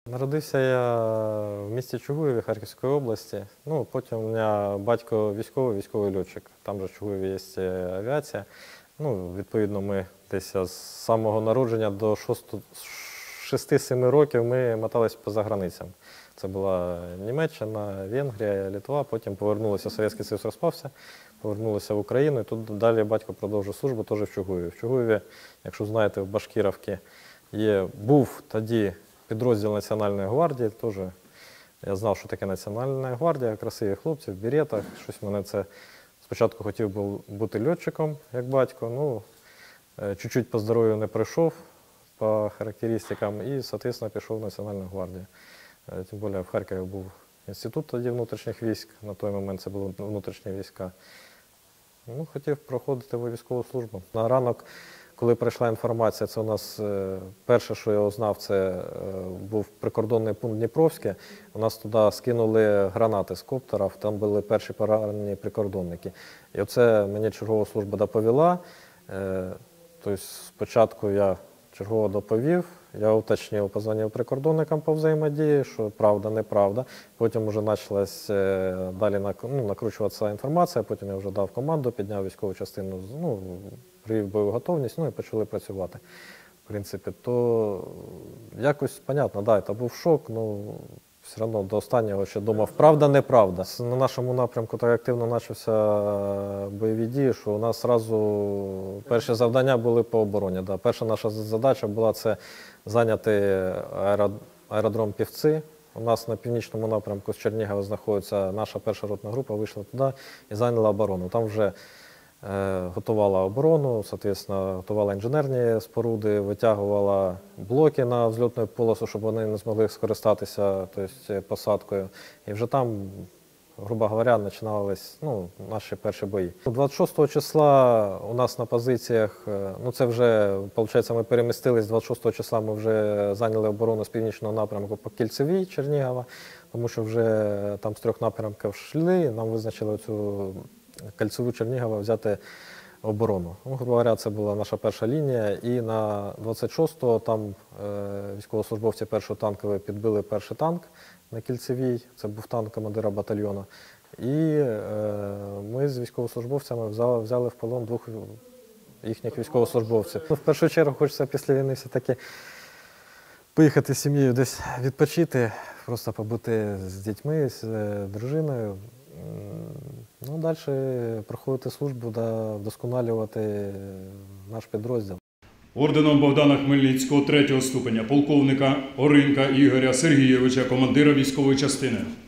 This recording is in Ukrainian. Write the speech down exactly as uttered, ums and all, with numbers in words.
Народився я в місті Чугуєві Харківської області. Ну, потім у мене батько військовий, військовий льотчик. Там же в Чугуєві є авіація. Ну, відповідно, ми десь з самого народження до шести-семи років ми моталися по заграницям. Це була Німеччина, Венгрія, Литва. Потім повернулися, Совєтський Союз розпався, повернулися в Україну. І тут далі батько продовжив службу теж в Чугуєві. В Чугуєві, якщо знаєте, в Башкирівці є, був тоді підрозділ Національної гвардії. Теж я знав, що таке Національна гвардія, красиві хлопці в беретах. Щось мене це спочатку хотів був бути льотчиком, як батько. Ну, чуть-чуть по здоров'ю не прийшов по характеристикам і, соответственно, пішов в Національну гвардію. Тим більше в Харкові був інститут тоді внутрішніх військ, на той момент це були внутрішні війська. Ну, хотів проходити військову службу. На ранок, коли прийшла інформація, це у нас перше, що я узнав, це був прикордонний пункт Дніпровське. У нас туди скинули гранати з коптерів, там були перші поранені прикордонники. І оце мені чергова служба доповіла. Тобто спочатку я чергово доповів, я уточнив, позвонив прикордонникам по взаємодії, що правда, неправда. Потім вже почалась далі ну, накручуватися інформація, потім я вже дав команду, підняв військову частину, ну, привів бойову готовність, ну і почали працювати. В принципі, то якось, понятно, да, це був шок, ну, все одно до останнього ще думав, правда, неправда. На нашому напрямку так активно почався бойові дії, що у нас одразу перші завдання були по обороні. Да. Перша наша задача була це зайняти аеродром Півці. У нас на північному напрямку з Чернігова знаходиться наша перша ротна група, вийшла туди і зайняла оборону. Там вже е, готувала оборону, соответственно, готувала інженерні споруди, витягувала блоки на взльотну полосу, щоб вони не змогли скористатися, тобто, посадкою. І вже там, грубо говоря, починались ну, наші перші бої. двадцять шостого числа у нас на позиціях, ну це вже, виходить, ми перемістились, двадцять шостого числа ми вже зайняли оборону з північного напрямку по Кільцевій, Чернігова, тому що вже там з трьох напрямків йшли, нам визначили цю Кільцеву Чернігова взяти оборону. Ну, грубо говоря, це була наша перша лінія, і на двадцять шостого там е, військовослужбовці першого танкової підбили перший танк на Кільцевій, це був танк командира батальйону. І е, ми з військовослужбовцями взяли, взяли в полон двох їхніх військовослужбовців. Ну, в першу чергу хочеться після війни все-таки поїхати з сім'єю десь відпочити, просто побути з дітьми, з дружиною. Ну, далі проходити службу та вдосконалювати наш підрозділ. Орденом Богдана Хмельницького третього ступеня полковника Оринка Ігоря Сергійовича, командира військової частини.